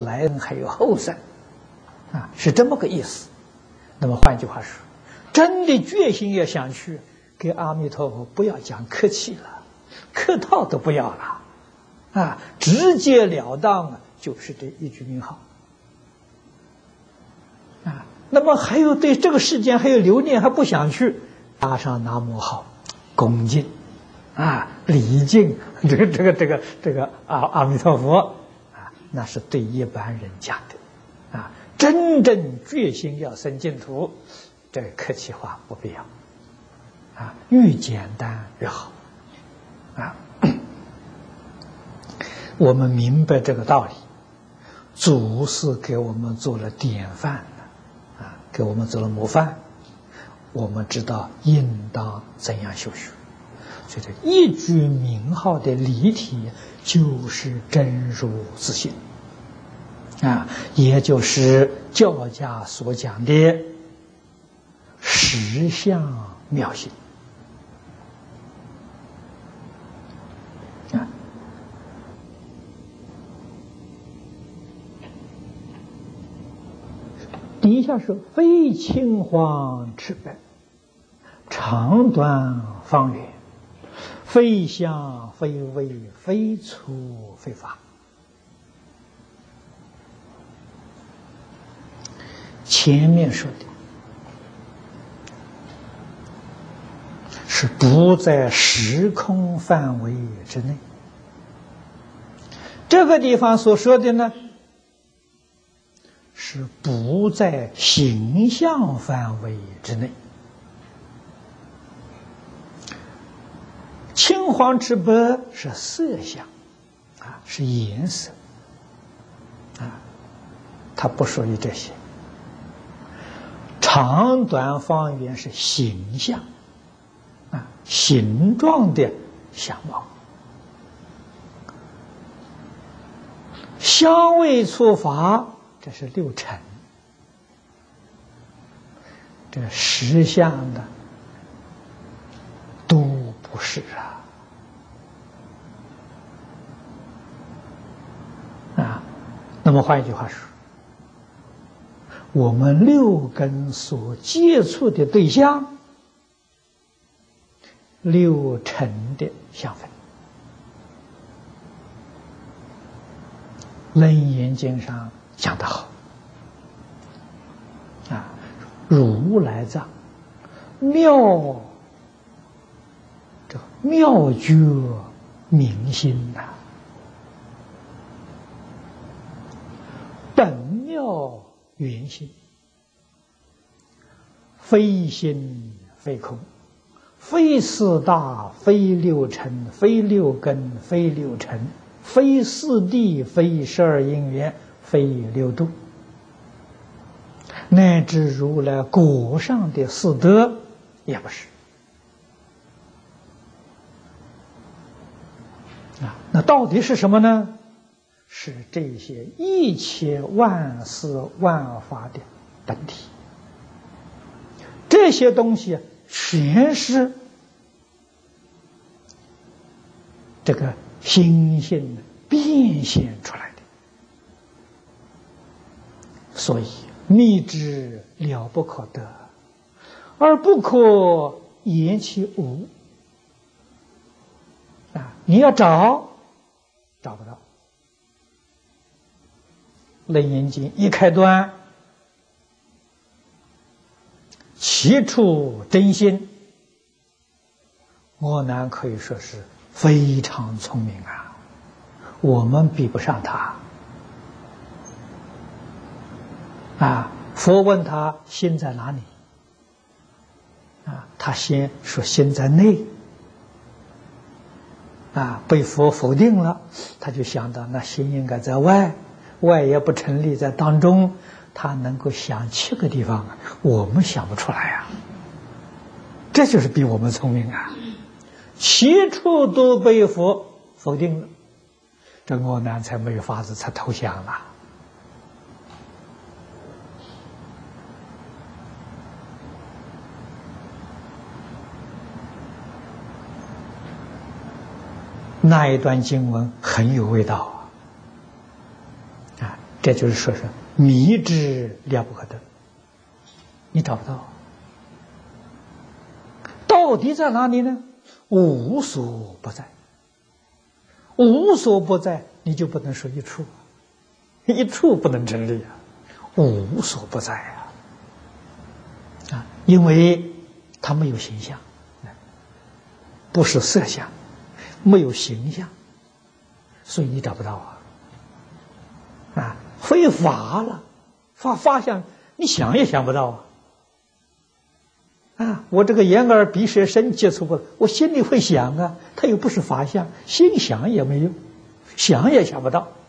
来生还有后生，啊，是这么个意思。那么换句话说，真的决心要想去，给阿弥陀佛不要讲客气了，客套都不要了，啊，直截了当啊，就是这一句名号。啊，那么还有对这个世间还有留念，还不想去，搭上南无号，恭敬，啊，礼敬这个阿弥陀佛，啊，那是对一般人讲的，啊，真正决心要生净土，这个客气话不必要，啊，越简单越好，啊，我们明白这个道理，祖师给我们做了典范。给我们做了模范，我们知道应当怎样修学。所以这一句名号的离体就是真如自性，啊，也就是教家所讲的实相妙性。啊，底下是非青黄赤白，长短方圆，非相非微，非粗非法。前面说的是不在时空范围之内，这个地方所说的呢，是不在形象范围之内。青黄赤白是色相，啊，是颜色，啊，它不属于这些。长短方圆是形象，啊，形状的相貌。香味触法，这是六尘，这个实相的都不是啊。那么换一句话说，我们六根所接触的对象，六尘的相分。楞严经上讲得好，啊，如来藏妙觉明心呐，本妙圆心，非心非空，非四大，非六尘，非六根，非六尘，非四谛，非12因缘，非六度，乃至如来果上的四德也不是。啊，那到底是什么呢？是这些一切万事万法的本体。这些东西全是这个心性变现出来的，所以密之了不可得，而不可言其无。啊，你要找不到。楞严经一开端，其处真心，阿难可以说是非常聪明啊，我们比不上他。啊，佛问他心在哪里？啊，他先说心在内。啊，被佛否定了，他就想到那心应该在外，外也不成立，在当中，他能够想7个地方，我们想不出来啊。这就是比我们聪明啊，7处都被佛否定了，这阿难才没有法子，才投降了。那一段经文很有味道啊！ 这就是说是迷之了不可得，你找不到。到底在哪里呢？无所不在。无所不在，你就不能说一处，一处不能成立啊，无所不在啊！因为它没有形象，不是色相，没有形象，所以你找不到非法了，法相你想也想不到我这个眼耳鼻舌身接触不，我心里会想它又不是法相，心想也没用，想也想不到。